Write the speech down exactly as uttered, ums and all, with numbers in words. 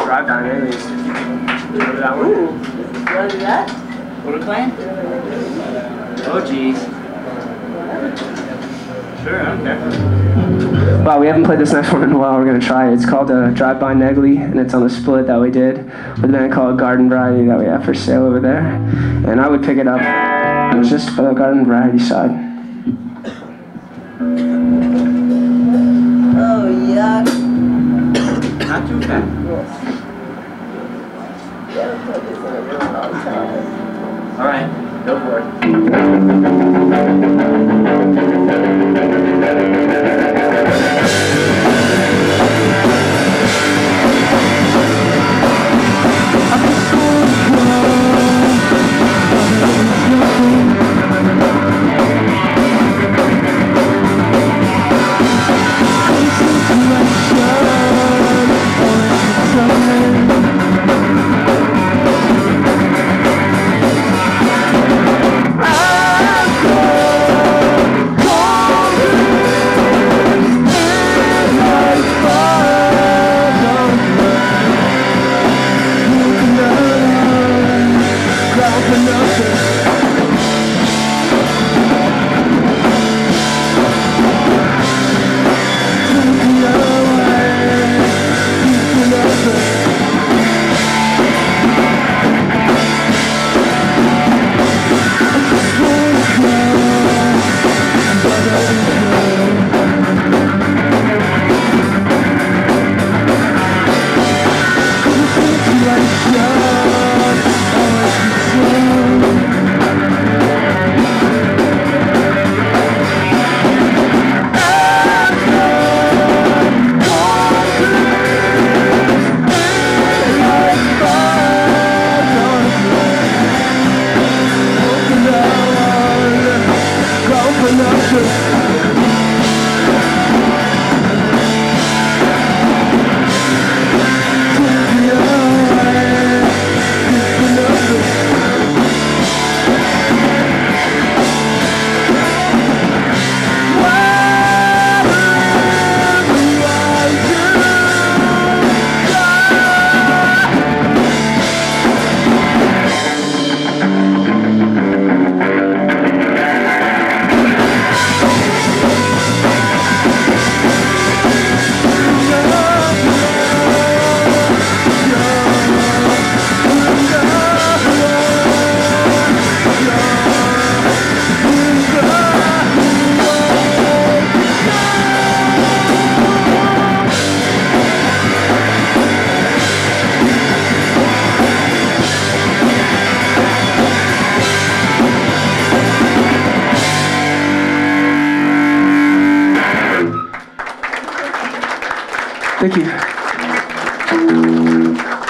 drive down Negly. Go to that one. Ooh. You want to do that? What are we playing? Oh, jeez. Sure, I don't care. Wow, we haven't played this next one in a while. We're going to try it. It's called uh, Drive By Negly, and it's on the split that we did with a band called Garden Variety that we have for sale over there. And I would pick it up. It was just for the Garden Variety side. Oh, yuck. Not too bad. All right, go for it. Thank you.